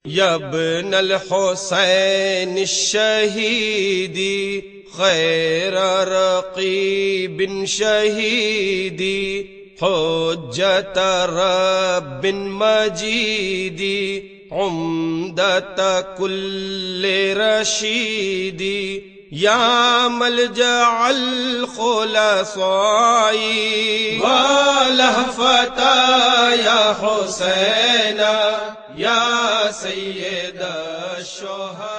यब्नल हुसैन शहीदी खैर रक़ीबिन शहीदी हुज्जत रब्बिन मजीदी उम्दत कुल्ले रशीदी या मलजअल खुलसाई वलहफता या हुसैना या सय्यद शुहदा।